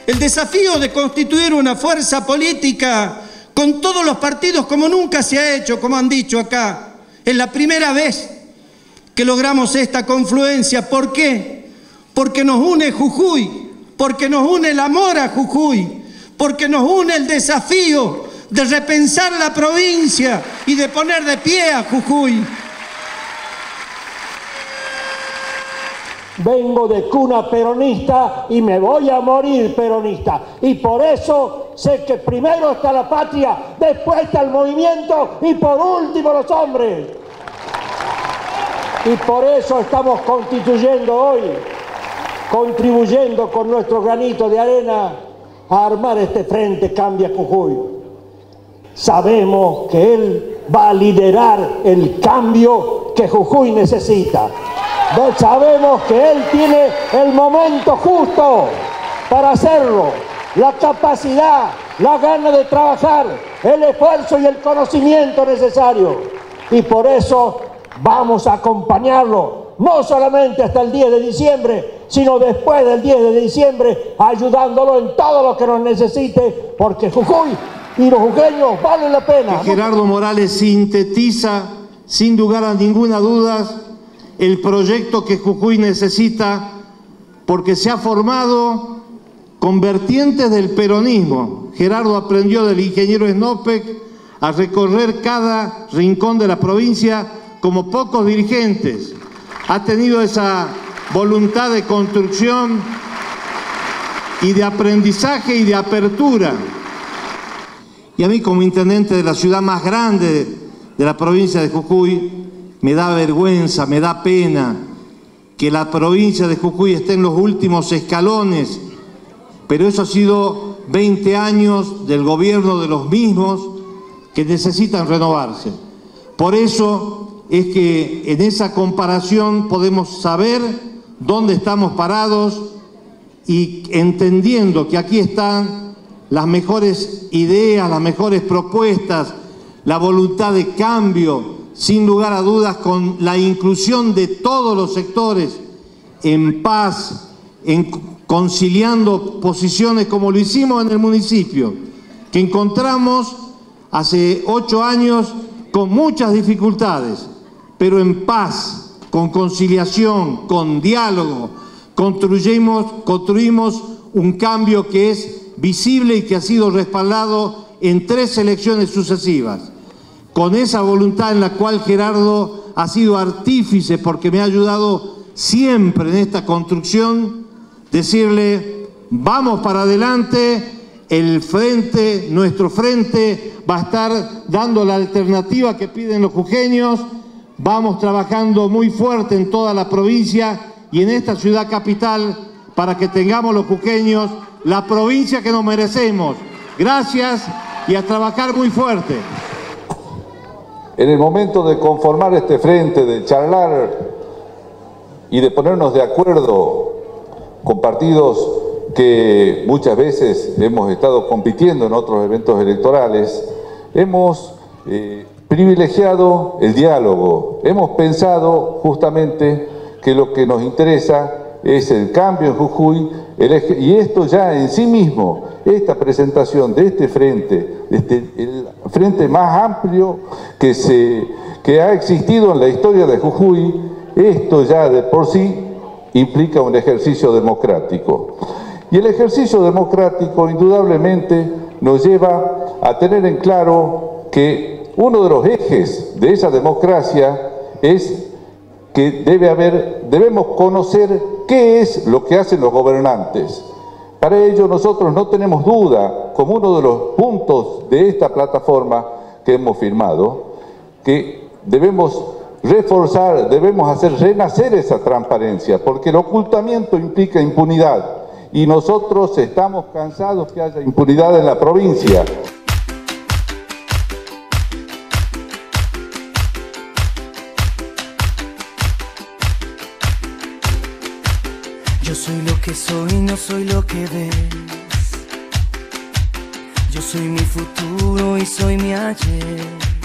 el desafío de constituir una fuerza política con todos los partidos como nunca se ha hecho, como han dicho acá. Es la primera vez que logramos esta confluencia. ¿Por qué? Porque nos une Jujuy, porque nos une el amor a Jujuy, porque nos une el desafío de repensar la provincia y de poner de pie a Jujuy. Vengo de cuna peronista y me voy a morir peronista. Y por eso sé que primero está la patria, después está el movimiento y por último los hombres. Y por eso estamos constituyendo hoy, contribuyendo con nuestro granito de arena a armar este Frente Cambia Jujuy. Sabemos que él va a liderar el cambio que Jujuy necesita. Sabemos que él tiene el momento justo para hacerlo, la capacidad, la gana de trabajar, el esfuerzo y el conocimiento necesario. Y por eso vamos a acompañarlo, no solamente hasta el 10 de diciembre, sino después del 10 de diciembre, ayudándolo en todo lo que nos necesite, porque Jujuy y los jujeños valen la pena. Gerardo Morales sintetiza, sin lugar a ninguna duda, el proyecto que Jujuy necesita, porque se ha formado con vertientes del peronismo. Gerardo aprendió del ingeniero Snopek a recorrer cada rincón de la provincia como pocos dirigentes. Ha tenido esa voluntad de construcción y de aprendizaje y de apertura. Y a mí, como intendente de la ciudad más grande de la provincia de Jujuy, me da vergüenza, me da pena que la provincia de Jujuy esté en los últimos escalones, pero eso ha sido 20 años del gobierno de los mismos que necesitan renovarse. Por eso es que en esa comparación podemos saber dónde estamos parados y entendiendo que aquí están las mejores ideas, las mejores propuestas, la voluntad de cambio, sin lugar a dudas, con la inclusión de todos los sectores, en paz, conciliando posiciones como lo hicimos en el municipio, que encontramos hace 8 años con muchas dificultades, pero en paz, con conciliación, con diálogo, construimos un cambio que es visible y que ha sido respaldado en 3 elecciones sucesivas. Con esa voluntad en la cual Gerardo ha sido artífice, porque me ha ayudado siempre en esta construcción, decirle, vamos para adelante, el frente, nuestro frente va a estar dando la alternativa que piden los jujeños, vamos trabajando muy fuerte en toda la provincia y en esta ciudad capital para que tengamos los jujeños la provincia que nos merecemos. Gracias y a trabajar muy fuerte. En el momento de conformar este frente, de charlar y de ponernos de acuerdo con partidos que muchas veces hemos estado compitiendo en otros eventos electorales, hemos privilegiado el diálogo. Hemos pensado justamente que lo que nos interesa es el cambio en Jujuy, y esto ya en sí mismo, esta presentación de este frente, el frente más amplio que ha existido en la historia de Jujuy, esto ya de por sí implica un ejercicio democrático. Y el ejercicio democrático indudablemente nos lleva a tener en claro que uno de los ejes de esa democracia es que debemos conocer qué es lo que hacen los gobernantes. Para ello nosotros no tenemos duda, como uno de los puntos de esta plataforma que hemos firmado, que debemos reforzar, debemos hacer renacer esa transparencia, porque el ocultamiento implica impunidad, y nosotros estamos cansados que haya impunidad en la provincia. Yo soy lo que soy, no soy lo que ves. Yo soy mi futuro y soy mi ayer.